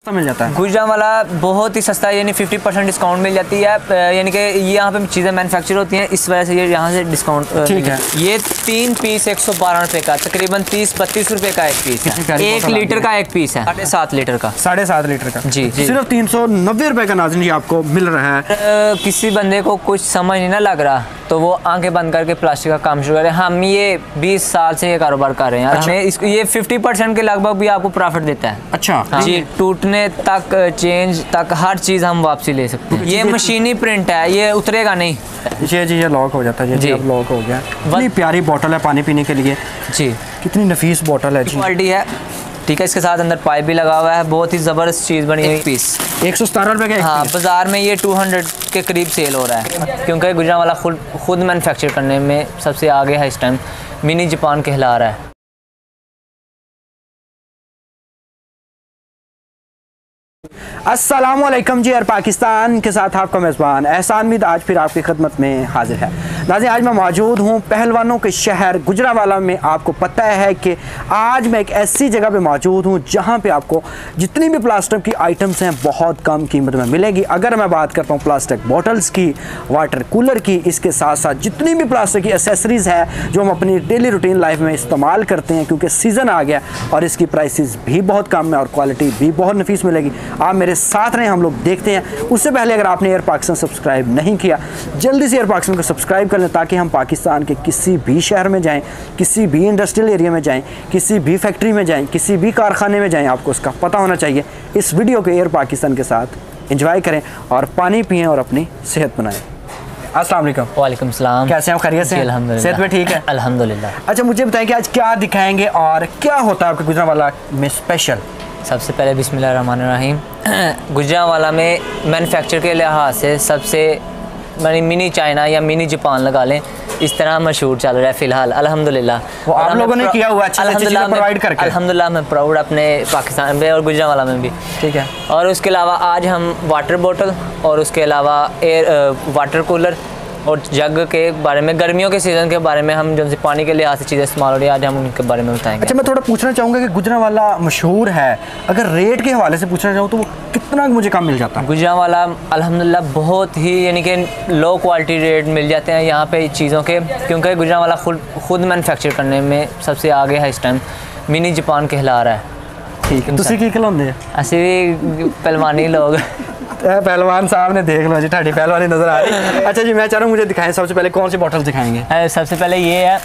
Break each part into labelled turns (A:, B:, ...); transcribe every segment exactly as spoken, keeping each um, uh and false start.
A: मिल जाता है।
B: गुजरांवाला बहुत ही सस्ता है, यानी फिफ्टी परसेंट डिस्काउंट मिल जाती है, यानी कि ये यहाँ पे चीज़ें मैन्युफैक्चर होती हैं, इस वजह से ये यहाँ से डिस्काउंट
A: ठीक है।
B: ये तीन पीस एक सौ बारह रुपये का, तकरीबन तीस बत्तीस रुपये का एक पीस है। एक लीटर का एक पीस है, साढ़े सात लीटर का
A: साढ़े सात लीटर का
B: जी जी
A: सिर्फ तीन सौ नब्बे रुपये का नाज़रीन आपको मिल रहा है।
B: आ, किसी बंदे को कुछ समझ नहीं ना लग रहा तो वो आंखें बंद करके प्लास्टिक का काम शुरू करें। हम ये बीस साल से ये कारोबार कर रहे हैं। अच्छा। हमें इस ये फिफ्टी परसेंट के लगभग भी आपको प्रॉफिट देता है।
A: अच्छा
B: जी, टूटने तक चेंज तक हर चीज़ हम वापसी ले सकते हैं। ये मशीनी प्रिंट है, ये उतरेगा नहीं।
A: ये जी ये लॉक हो जाता है जी, अब लॉक हो गया। कितनी प्यारी बोतल है पानी पीने के लिए जी, कितनी नफीस बोतल है जी,
B: क्वालिटी है ठीक है। इसके साथ अंदर पाइप भी लगा हुआ है, बहुत ही ज़बरदस्त चीज़ बनी हुई। पीस
A: एक सौ सतारह रुपये का।
B: हाँ, बाज़ार में ये टू हंड्रेड के करीब सेल हो रहा है, क्योंकि गुजरांवाला खुद खुद मैन्युफैक्चर करने में सबसे आगे है। इस टाइम मिनी जापान कहला रहा है।
A: अस्सलामुअलैकुम जी, एयर पाकिस्तान के साथ आपका मेज़बान एहसान मीद आज फिर आपकी खिदमत में हाजिर है। नाज़रीन, आज मैं मौजूद हूँ पहलवानों के शहर गुजरांवाला में। आपको पता है कि आज मैं एक ऐसी जगह पे मौजूद हूँ जहाँ पे आपको जितनी भी प्लास्टिक की आइटम्स हैं बहुत कम कीमत में मिलेगी। अगर मैं बात करता हूँ प्लास्टिक बॉटल्स की, वाटर कूलर की, इसके साथ साथ जितनी भी प्लास्टिक की एसेसरीज़ है जो हम अपनी डेली रूटीन लाइफ में इस्तेमाल करते हैं, क्योंकि सीज़न आ गया और इसकी प्राइसेस भी बहुत कम है और क्वालिटी भी बहुत नफीस मिलेगी। आप मेरे साथ रहे, हम लोग देखते हैं। उससे पहले अगर आपने एयर पाकिस्तान सब्सक्राइब नहीं किया, जल्दी से एयर पाकिस्तान को सब्सक्राइब कर लें ताकि हम पाकिस्तान के किसी भी शहर में जाएं, किसी भी इंडस्ट्रियल एरिया में जाएं, किसी भी फैक्ट्री में जाएं, किसी भी कारखाने में जाएं, आपको उसका पता होना चाहिए। इस वीडियो को एयर पाकिस्तान के साथ एंजॉय करें और पानी पिएं और अपनी सेहत बनाएं। अस्सलाम वालेकुम।
B: वालेकुम सलाम।
A: कैसे हैं, खैरियत से?
B: अल्हम्दुलिल्लाह।
A: सेहत में ठीक है?
B: अल्हम्दुलिल्लाह।
A: अच्छा, मुझे बताएं कि आज क्या दिखाएंगे और क्या होता है आपके गुजरांवाला में स्पेशल?
B: सबसे पहले बिस्मिल्लाहिर्रहमानिर्रहीम। गुजरांवाला में मैन्युफैक्चर के लिहाज से सबसे मिनी चाइना या मिनी जापान लगा लें, इस तरह मशहूर चल रहा है फ़िलहाल अल्हम्दुलिल्लाह।
A: वो आप लोगों ने किया हुआ अच्छी अच्छी चीज़ें प्रोवाइड करके।
B: अल्हम्दुलिल्लाह मैं प्राउड अपने पाकिस्तान में और गुजरांवाला में भी। ठीक है। और उसके अलावा आज हम वाटर बोतल और उसके अलावा एयर वाटर कूलर और जग के बारे में, गर्मियों के सीज़न के बारे में, हम जो से पानी के लिहाज से चीज़ें इस्तेमाल हो रही है, आज हम उनके बारे में बताएंगे।
A: अच्छा, मैं थोड़ा पूछना चाहूँगा कि गुजरांवाला मशहूर है, अगर रेट के हवाले से पूछना चाहूँ तो वो कितना मुझे कम मिल जाता है?
B: गुजरांवाला अल्हम्दुलिल्लाह बहुत ही यानी कि लो क्वालिटी रेट मिल जाते हैं यहाँ पे चीज़ों के, क्योंकि गुजरांवाला खुद खुद मैन्युफैक्चर करने में सबसे आगे है। इस टाइम मिनी जापान कहला रहा है।
A: ठीक है, तुसी की खिलाते
B: असी भी पहलवानी लोग।
A: पहलवान साहब ने देख लो जी, ठाड़ी पहलवानी नजर आ रही। अच्छा जी, मैं चाह रहा हूँ मुझे दिखाएं सबसे पहले कौन सी बॉटल दिखाएंगे?
B: सबसे पहले ये है,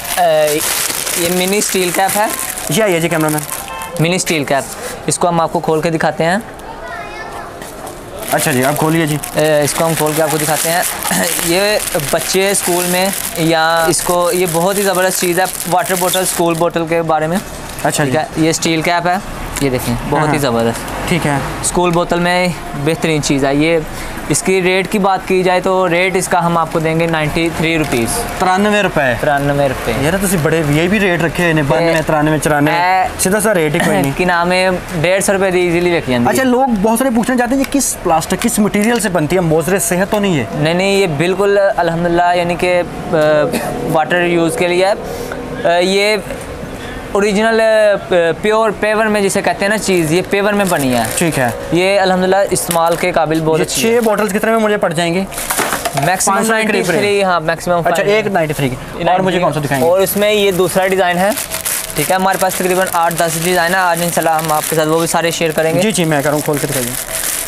B: ये मिनी स्टील कैप है।
A: जी आइए जी camera man.
B: Mini steel cap, इसको हम आपको खोल के दिखाते हैं।
A: अच्छा जी, आप खोलिए जी।
B: इसको हम खोल के आपको दिखाते हैं। ये बच्चे स्कूल में या इसको, ये बहुत ही ज़बरदस्त चीज़ है वाटर बोतल, स्कूल बोतल के बारे में।
A: अच्छा
B: ठीक है, ये स्टील कैप है, ये देखें बहुत ही ज़बरदस्त।
A: ठीक है,
B: स्कूल बोतल में बेहतरीन चीज़ है ये। इसकी रेट की बात की जाए तो रेट इसका हम आपको देंगे नाइन्टी थ्री रुपीज़
A: तिरानवे रुपए
B: तिरानवे रुपये
A: यार तुम बड़े ये भी रेट रखे हैं, बानवे तिरानवे चौरानवे सीधा सा रेट ही कोई नहीं
B: कि नाम है, डेढ़ सौ रुपये ईजिली रखी जाती है।
A: अच्छा, लोग बहुत सारे पूछना चाहते हैं ये किस प्लास्टिक किस मटेरियल से बनती है, मोजरे सेहत तो नहीं है?
B: नहीं नहीं, ये बिल्कुल अल्हम्दुलिल्लाह यानी कि वाटर यूज़ के लिए है। ये ओरिजिनल प्योर पेवर में जिसे कहते हैं ना चीज़, ये पेवर में बनी है।
A: ठीक है,
B: ये अल्हम्दुलिल्लाह इस्तेमाल के काबिल बहुत अच्छी है।
A: छः बॉटल्स कितने में मुझे पड़ जाएंगे?
B: Maximum ninety three. हाँ मैक्सिमम।
A: अच्छा, एक नाइन्टी थ्री की। और मुझे कौन सा दिखाएंगे?
B: और इसमें ये दूसरा डिज़ाइन है। ठीक है, हमारे पास तकरीबन आठ दस डिज़ाइन है। आज इंशाल्लाह हम आपके साथ वो भी सारे शेयर करेंगे।
A: जी जी, मैं करूँ खोल के दिखाइए।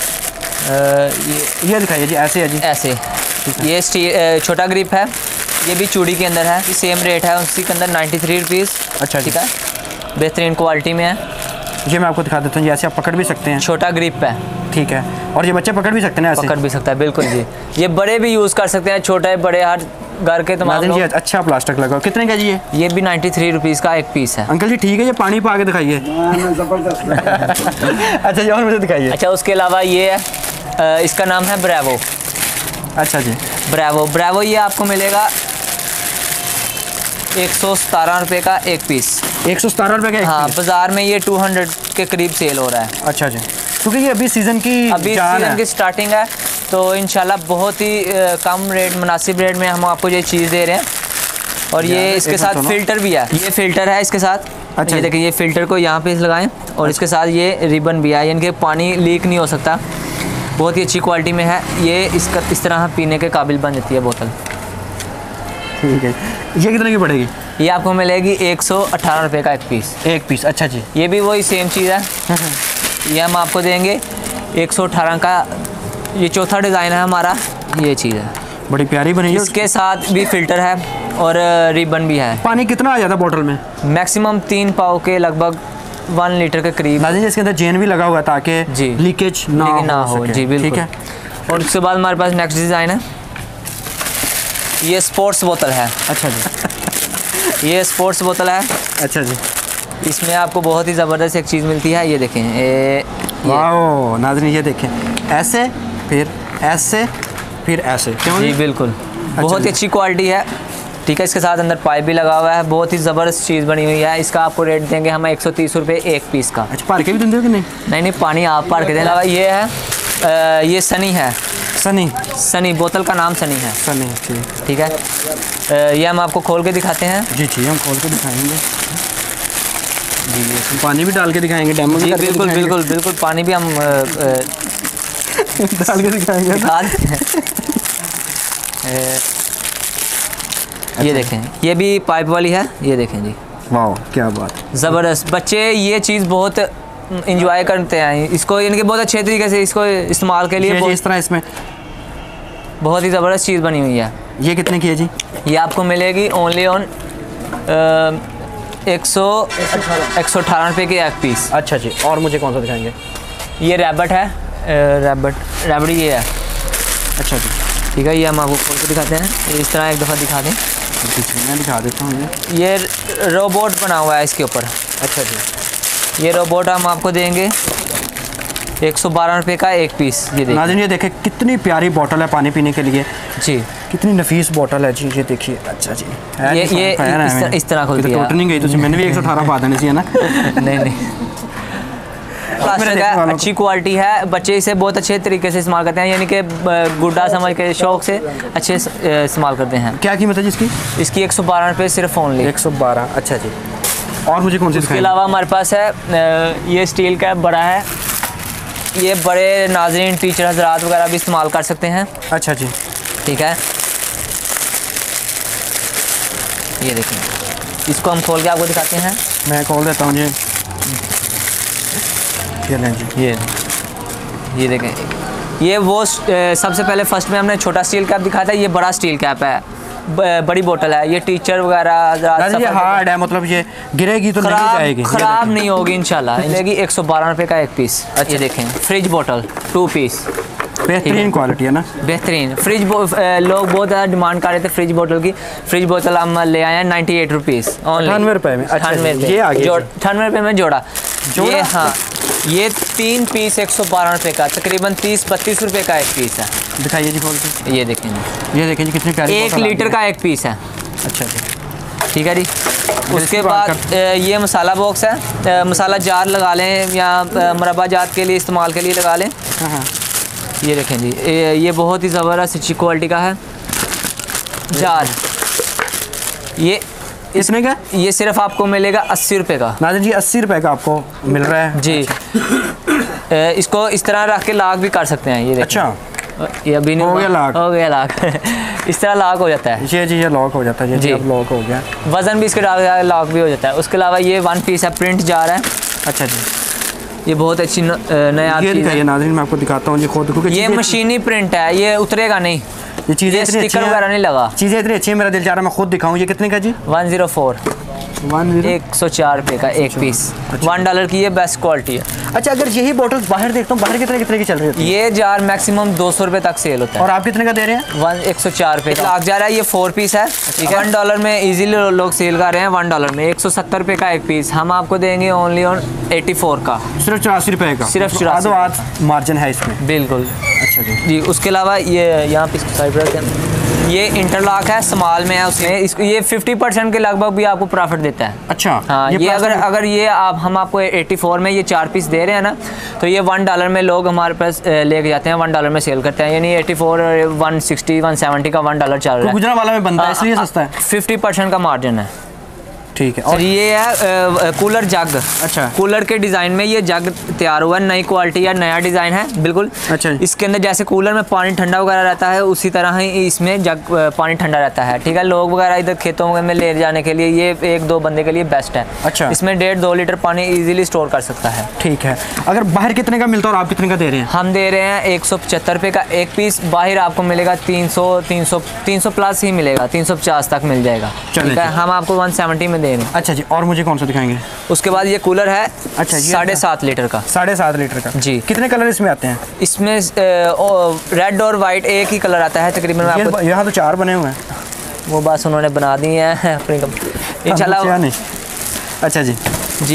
A: ये ये दिखाइए जी, ऐसे है जी,
B: ऐसे। ये स्टील छोटा ग्रिप है, ये भी चूड़ी के अंदर है, सेम रेट है उसी के अंदर नाइन्टी थ्री रुपीज़। अच्छा, ठीक है, बेहतरीन क्वालिटी में है।
A: जी मैं आपको दिखा देता हूँ, ऐसे आप पकड़ भी सकते हैं,
B: छोटा ग्रिप है।
A: ठीक है, और ये बच्चे पकड़ भी सकते हैं, ऐसे
B: पकड़ भी सकता है बिल्कुल जी। ये बड़े भी यूज़ कर सकते हैं, छोटे बड़े हर घर के तमाम लोग।
A: अच्छा प्लास्टिक लगा, कितने का जी ये?
B: ये भी नाइन्टी थ्री रुपीज़ का एक पीस है।
A: अंकल जी ठीक है, ये पानी पा के दिखाइए। अच्छा जी, और मुझे दिखाइए।
B: अच्छा, उसके अलावा ये है, इसका नाम है ब्रेवो।
A: अच्छा जी,
B: ब्रेवो ब्रेवो ये आपको मिलेगा एक सौ सतारह रुपये का एक पीस।
A: एक सौ सतारह रुपये का?
B: हाँ, बाज़ार में ये टू हंड्रेड के करीब सेल हो रहा है।
A: अच्छा जी, क्योंकि ये अभी सीज़न की
B: अभी सीज़न की स्टार्टिंग है, तो इंशाल्लाह बहुत ही कम रेट, मुनासिब रेट में हम आपको ये चीज़ दे रहे हैं। और ये इसके साथ फ़िल्टर भी है, ये फ़िल्टर है इसके साथ।
A: अच्छा।
B: ये देखिए, ये फिल्टर को यहाँ पे लगाएं और इसके साथ ये रिबन भी है, यानी कि पानी लीक नहीं हो सकता। बहुत ही अच्छी क्वालिटी में है ये। इसका इस तरह पीने के काबिल बन जाती है बोतल।
A: ठीक है, ये कितने की पड़ेगी?
B: ये आपको मिलेगी एक सौ अठारह रुपये का एक पीस।
A: एक पीस, अच्छा जी।
B: ये भी वही सेम चीज़ है। ये हम आपको देंगे एक सौ अठारह का। ये चौथा डिज़ाइन है हमारा, ये चीज़ है
A: बड़ी प्यारी बनी है।
B: इसके साथ भी फिल्टर है और रिबन भी है।
A: पानी कितना आ जाता है बोतल में?
B: मैक्सिमम तीन पाव के लगभग वन लीटर के करीब।
A: नाज़रीन इसके अंदर चेन भी लगा हुआ है ताकि
B: जी
A: लीकेज ना,
B: लीकेज ना
A: हो,
B: हो।
A: सके।
B: जी बिल्कुल।
A: ठीक है।
B: और उसके बाद हमारे पास नेक्स्ट डिज़ाइन है, ये स्पोर्ट्स बोतल है।
A: अच्छा जी।
B: ये स्पोर्ट्स बोतल है।
A: अच्छा जी।
B: इसमें आपको बहुत ही ज़बरदस्त एक चीज़ मिलती है, ये देखें। ये
A: वाह नाज़रीन ये देखें, ऐसे फिर ऐसे फिर ऐसे, क्यों?
B: जी बिल्कुल।
A: अच्छा
B: बहुत
A: जी।
B: ही अच्छी क्वालिटी है। ठीक है, इसके साथ अंदर पाइप भी लगा हुआ है। बहुत ही ज़बरदस्त चीज़ बनी हुई है। इसका आपको रेट देंगे हम एक सौ तीस रुपये एक पीस का।
A: अच्छा, पार के भी देते हो कि नहीं?
B: नहीं नहीं, पानी आप पार के दें। अलावा ये है आ, ये सनी है।
A: सनी
B: सनी बोतल का नाम सनी है।
A: सनी, ठीक।
B: ठीक है, आ, ये हम आपको खोल के दिखाते हैं।
A: जी जी, हम खोल के दिखाएंगे जी। ये पानी भी डाल के दिखाएंगे, डेमो भी
B: जी
A: करके
B: बिल्कुल
A: दिखाएंगे।
B: बिल्कुल बिल्कुल। पानी भी हम आ, आ,
A: डाल के दिखाएंगे।
B: दिखा देते हैं। आ, ये देखें, ये भी पाइप वाली है। ये देखें जी,
A: वाह क्या बात।
B: ज़बरदस्त। बच्चे ये चीज़ बहुत इंजॉय करते हैं इसको, यानी कि बहुत अच्छे तरीके से इसको इस्तेमाल के लिए।
A: ये
B: बहुत,
A: इस तरह इसमें
B: बहुत ही ज़बरदस्त चीज़ बनी हुई है।
A: ये कितने की है जी?
B: ये आपको मिलेगी ओनली ऑन एक सौ एक सौ अठारह रुपये की एक पीस।
A: अच्छा जी। और मुझे कौन सा दिखाएंगे?
B: ये रैबट है। रैबट रैबट ये है।
A: अच्छा जी।
B: ठीक है, ये हम आपको खोल के दिखाते हैं। ये इस तरह एक दफ़ा दिखा दें।
A: मैं दिखा देता हूँ ये।
B: ये रोबोट बना हुआ है इसके ऊपर।
A: अच्छा जी।
B: ये रोबोट हम आपको देंगे एक सौ बारह रुपये का एक पीस। ये देखिए
A: नाज़रीन ये देखें कितनी प्यारी बोतल है पानी पीने के लिए
B: जी,
A: कितनी नफीस बोतल है जी। ये देखिए। अच्छा जी। है
B: ये
A: नहीं,
B: ये
A: फैन है
B: इस,
A: मैंने।
B: तरह, इस तरह खुलती
A: ये तो
B: है।
A: टूट नहीं गई, तो मैंने भी एक सौ अठारह पा देनी चाहिए ना।
B: नहीं नहीं, प्लास्टिक है, अच्छी क्वालिटी है। बच्चे इसे बहुत अच्छे तरीके से इस्तेमाल करते हैं, यानी कि गुड्डा समझ के शौक से अच्छे इस्तेमाल करते हैं।
A: क्या कीमत है जिसकी?
B: इसकी एक सौ बारह रुपये सिर्फ ओनली।
A: एक सौ बारह। अच्छा जी। और मुझे कौन सी?
B: इसके अलावा हमारे पास है ये स्टील का बड़ा है। ये बड़े नाज़रीन टीचर हजरात वगैरह भी इस्तेमाल कर सकते हैं।
A: अच्छा जी।
B: ठीक है, ये देखें, इसको हम खोल के आपको दिखाते हैं।
A: मैं खोल देता हूँ जी। ये लें जी।
B: ये ये देखें, ये वो सबसे पहले फर्स्ट में हमने छोटा स्टील कैप दिखाया था। ये बड़ा स्टील कैप है, ब, बड़ी बोतल है। ये टीचर वगैरह
A: ये हार्ड है, मतलब ये गिरेगी तो नहीं जाएगी,
B: खराब नहीं होगी इंशाल्लाह। मिलेगी एक सौ बारह रुपये का एक पीस। अच्छा, ये देखें, फ्रिज बोतल टू पीस,
A: बेहतरीन क्वालिटी है ना।
B: बेहतरीन फ्रिज। लोग बहुत ज़्यादा डिमांड कर रहे थे फ्रिज बोतल की। फ्रिज बोतल हम ले आए हैं नाइन्टी एट रुपीज़
A: अठानवे रुपये में। अच्छा, ये आ गया
B: अठानवे रुपये में जोड़ा। ये हाँ, ये तीन पीस एक सौ बारह रुपये का, तकरीबन तीस बत्तीस रुपये का एक पीस है।
A: दिखाइए जी खोल के।
B: ये देखें जी,
A: ये देखें जी कितनी प्यारी
B: एक लीटर का एक पीस है।
A: अच्छा जी।
B: ठीक है जी। उसके बाद ये मसाला बॉक्स है। मसाला जार लगा लें या मुरब्बा जात के लिए इस्तेमाल के लिए लगा लें।
A: हाँ।
B: ये देखें जी, ये बहुत ही ज़बरदस्त अच्छी क्वालिटी का है जार। ये
A: इसमें क्या?
B: ये सिर्फ आपको मिलेगा अस्सी रुपये का।
A: नाज़रीन जी अस्सी रुपये का आपको मिल रहा है
B: जी। इसको इस तरह रख के लाख भी कर सकते हैं। ये देखें।
A: अच्छा,
B: ये अभी नहीं
A: हो गया लाख।
B: हो गया लाख। इस तरह लाख हो जाता है।
A: ये जी ये लॉक हो जाता है जी, अब लॉक हो गया।
B: वज़न भी इसके डाल के लॉक भी हो जाता है। उसके अलावा ये वन पीस है, प्रिंट जार है।
A: अच्छा जी।
B: ये बहुत अच्छी नया
A: ये दिखाइए नाज़रीन, मैं आपको दिखाता हूँ जी खुद को।
B: ये मशीनी प्रिंट है, ये उतरेगा नहीं।
A: ये चीज़ें इतनी
B: स्टिकर वगैरह नहीं लगा।
A: चीज़ें इतनी अच्छी है, मेरा दिल चाह रहा है मैं खुद दिखाऊँ। ये कितने का जी?
B: वन ज़ीरो फोर
A: वन
B: एक सौ चार रुपये का एक पीस। वन डॉलर की ये बेस्ट क्वालिटी है।
A: अच्छा, अगर यही बोतल बाहर देखता हूँ, बाहर कितने कितने की चल रही है?
B: ये जार मैक्सिमम दो सौ रुपये तक सेल होता है।
A: और आप कितने का दे रहे हैं?
B: वन एक सौ चार रुपये का जा रहा है। ये फोर पीस है। ठीक है, वन डॉलर में इजीली लोग सेल कर रहे हैं। वन डॉलर में एक सौ सत्तर रुपये का एक पीस। हम आपको देंगे ओनली ऑन एटी फोर का,
A: सिर्फ चौरासी रुपये का।
B: सिर्फ चौरासी।
A: आधो मार्जिन है इसमें।
B: बिल्कुल।
A: अच्छा जी।
B: जी, उसके अलावा ये यहाँ पे साइड पर रखते हैं। ये इंटरलॉक है, स्मॉल में है उसमें। इसको ये फिफ्टी परसेंट के लगभग भी आपको प्रॉफिट देता है।
A: अच्छा।
B: हाँ, ये, ये अगर अगर ये आप हम आपको चौरासी में ये चार पीस दे रहे हैं ना, तो ये वन डॉलर में लोग हमारे पास लेके जाते हैं, वन डॉलर में सेल करते हैं। यानी चौरासी, वन सिक्सटी, वन सेवेंटी का वन डॉलर चल रहा है।
A: गुजरावाला में बनता है इसलिए सस्ता है।
B: फिफ्टी परसेंट का मार्जिन है।
A: ठीक है।
B: और ये है कूलर जग।
A: अच्छा।
B: कूलर के डिज़ाइन में ये जग तैयार हुआ है, नई क्वालिटी है, नया डिज़ाइन है बिल्कुल।
A: अच्छा।
B: इसके अंदर जैसे कूलर में पानी ठंडा वगैरह रहता है, उसी तरह ही इसमें जग पानी ठंडा रहता है। ठीक है, लोग वगैरह इधर खेतों में ले जाने के लिए ये एक दो बंदे के लिए बेस्ट है।
A: अच्छा।
B: इसमें डेढ़ दो लीटर पानी इजीली स्टोर कर सकता है।
A: ठीक है। अगर बाहर कितने का मिलता है और आप कितने का दे रहे हैं?
B: हम दे रहे हैं एक सौ पचहत्तर रुपये का एक पीस, बाहर आपको मिलेगा तीन सौ तीन सौ तीन सौ प्लस ही मिलेगा, तीन सौ पचास तक मिल जाएगा। ठीक है, हम आपको वन सेवेंटी में दे रहे हैं।
A: अच्छा जी, और मुझे कौन सा दिखाएंगे?
B: उसके बाद ये कूलर है।
A: अच्छा जी,
B: साढ़े सात लीटर का।
A: साढ़े सात लीटर का
B: जी।
A: कितने कलर इसमें आते हैं?
B: इसमें रेड और वाइट एक ही कलर आता है तकरीबन। आपको
A: यहाँ तो चार बने हुए हैं,
B: वो बस उन्होंने बना दी है अपनी इंशाल्लाह।
A: नहीं। अच्छा जी
B: जी,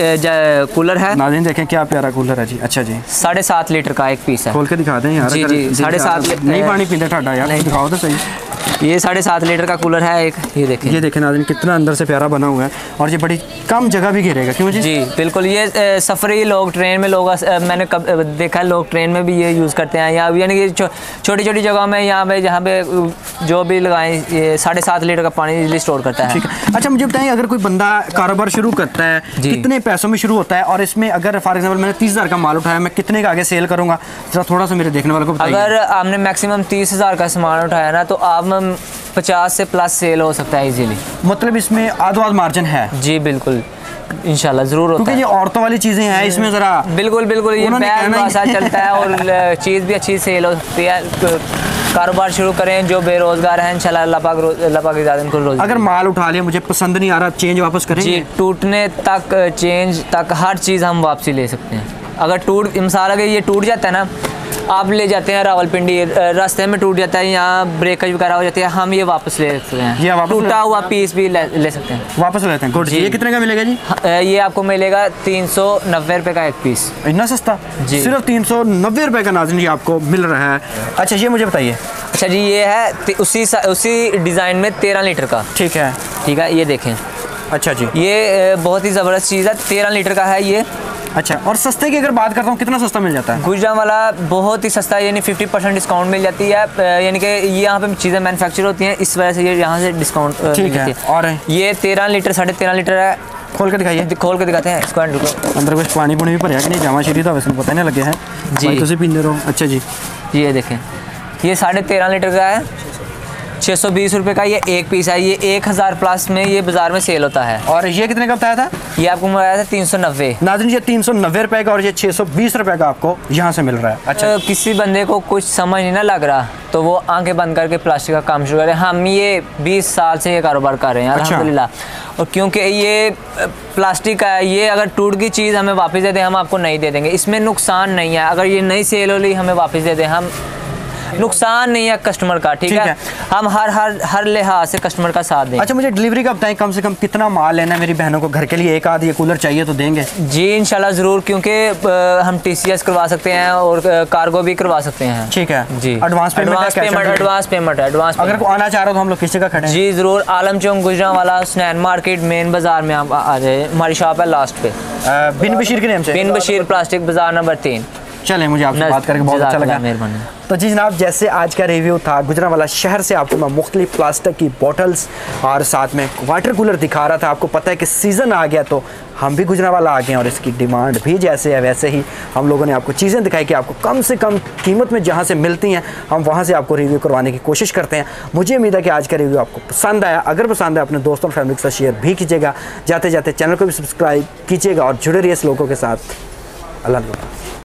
B: ये कूलर है।
A: नाज़रीन देखें क्या प्यारा कूलर है जी। अच्छा जी,
B: साढ़े सात लीटर का एक पीस है।
A: खोल के दिखा दें यार।
B: जी जी, साढ़े सात
A: नहीं पानी पीते ठाडा यार, दिखाओ तो सही।
B: ये साढ़े सात लीटर का कूलर है एक, ये देखें।
A: ये देखें नाज़रीन कितना अंदर से प्यारा बना हुआ है, और ये बड़ी कम जगह भी घेरेगा। क्यों जी?
B: जी बिल्कुल। ये सफ़री लोग ट्रेन में लोग, मैंने कब देखा है लोग ट्रेन में भी ये यूज़ करते हैं, या यानी कि छोटी छोटी जगहों में यहाँ पे जहाँ पे जो भी लगाएं, ये साढ़े सात लीटर का पानी इजीली स्टोर करता है।
A: ठीक है। अच्छा मुझे बताएं, अगर कोई बंदा कारोबार शुरू करता है कितने पैसों में शुरू होता है, और इसमें अगर फॉर एग्जांपल मैंने तीस हज़ार का माल उठाया, मैं कितने का आगे सेल करूँगा, जरा थोड़ा सा मेरे देखने वालों को बताइए।
B: अगर आपने मैक्सिमम तीस हज़ार का सामान उठाया ना, तो आप पचास से प्लस सेल हो सकता है इजीली।
A: मतलब इसमें आधो-आध मार्जिन है?
B: जी बिल्कुल, इंशाल्लाह ज़रूर होता है।
A: क्योंकि ये औरतों वाली चीज़ें हैं इसमें ज़रा।
B: बिल्कुल बिल्कुल, ये बैग वासा चलता है और चीज़ भी अच्छी सेल हो सकती है। कारोबार शुरू करें जो बेरोजगार हैं, इंशाल्लाह अल्लाह पाक अल्लाह पाक इजाज़त को रोज़।
A: अगर माल उठा लिया, मुझे पसंद नहीं आ रहा, चेंज वापस करेंगे?
B: जी, टूटने तक, चेंज तक हर चीज़ हम वापसी ले सकते हैं। अगर टूट मिसाल अगर ये टूट जाता है ना, आप ले जाते हैं रावलपिंडी, रास्ते में टूट जाता है, यहाँ ब्रेकेज वगैरह हो जाती है, हम ये वापस ले सकते हैं। टूटा हुआ पीस भी ले, ले सकते हैं,
A: वापस लेते हैं। गुड जी। ये कितने का मिलेगा जी?
B: ये आपको मिलेगा तीन सौ नब्बे रुपये का एक पीस।
A: इतना सस्ता?
B: जी,
A: सिर्फ तीन सौ नब्बे रुपये का नाज़रीन जी आपको मिल रहा है। अच्छा ये मुझे बताइए।
B: अच्छा जी, ये है उसी उसी डिज़ाइन में तेरह लीटर का।
A: ठीक है।
B: ठीक है, ये देखें।
A: अच्छा जी,
B: ये बहुत ही ज़बरदस्त चीज़ है, तेरह लीटर का है ये।
A: अच्छा, और सस्ते की अगर बात करता हूँ, कितना सस्ता मिल जाता है?
B: गुजरांवाला बहुत ही सस्ता है, यानी फिफ्टी परसेंट डिस्काउंट मिल जाती है, यानी कि ये यहाँ पे चीज़ें मैन्युफैक्चर होती हैं, इस वजह से ये यहाँ से डिस्काउंट
A: ठीक है। और
B: ये तेरह लीटर साढ़े तेरह लीटर है।
A: खोल के दिखाइए।
B: खोल के दिखाते हैं इसको।
A: अंदर कुछ पानी पुनी भी भरिया कि नहीं? जामा शरीर तो वैसे पता नहीं लगे हैं जी, तुम पीने रहो। अच्छा जी,
B: ये देखें, ये साढ़े तेरह लीटर का है, छः सौ बीस रुपये का ये एक पीस है। ये एक हज़ार प्लस में ये बाज़ार में सेल होता है।
A: और ये कितने का बताया था?
B: ये आपको मिला था तीन सौ नब्बे।
A: नाज़रीन ये तीन सौ नब्बे रुपये का, और ये छः सौ बीस रुपये का आपको यहाँ से मिल रहा है। अच्छा,
B: तो किसी बंदे को कुछ समझ नहीं ना लग रहा, तो वो आंखें बंद करके प्लास्टिक का काम शुरू करें। हम ये बीस साल से ये कारोबार कर रहे हैं अल्हम्दुलिल्लाह। और क्योंकि ये प्लास्टिक का है, ये अगर टूट गई चीज़ हमें वापस दे दें, हम आपको नहीं दे देंगे, इसमें नुकसान नहीं है। अगर ये नई सेल हो ली, हमें वापस दे दें, हम नुकसान नहीं है कस्टमर का। ठीक है, हम हर हर हर लिहाज से कस्टमर का साथ दें।
A: अच्छा मुझे डिलीवरी का बताएं, कम से कम कितना माल लेना है मेरी बहनों को घर के लिए? एक आध ये कूलर चाहिए तो देंगे?
B: जी इंशाल्लाह ज़रूर, क्योंकि हम टी सी एस करवा सकते हैं और कार्गो भी करवा सकते हैं।
A: ठीक है
B: जी।
A: Advance payment
B: advance payment advance payment है एडवांस।
A: अगर कोई आना चाह रहा हो तो हम लोग किसी का खड़े हैं?
B: जी ज़रूर, आलम चौक गुजरांवाला स्नैन मार्केट मेन बाज़ार में आप आ जाए, हमारी शॉप है लास्ट पे,
A: बिन बशीर के नाम से।
B: बिन बशीर प्लास्टिक बाज़ार नंबर तीन।
A: चलें, मुझे आपसे बात करके बहुत अच्छा लगा,
B: मेहरबानी।
A: तो जी जनाब, जैसे आज का रिव्यू था गुजरांवाला शहर से, आपको मैं मुख्तलिफ प्लास्टिक की बॉटल्स और साथ में वाटर कूलर दिखा रहा था। आपको पता है कि सीज़न आ गया तो हम भी गुजरांवाला आ गए, और इसकी डिमांड भी जैसे है वैसे ही हम लोगों ने आपको चीज़ें दिखाई कि आपको कम से कम कीमत में जहाँ से मिलती हैं, हम वहाँ से आपको रिव्यू करवाने की कोशिश करते हैं। मुझे उम्मीद है कि आज का रिव्यू आपको पसंद आया। अगर पसंद है, अपने दोस्तों और फैमिली के साथ शेयर भी कीजिएगा। जाते जाते चैनल को भी सब्सक्राइब कीजिएगा और जुड़े रहिए इस लोगों के साथ। अल्लाह हाफ़िज़।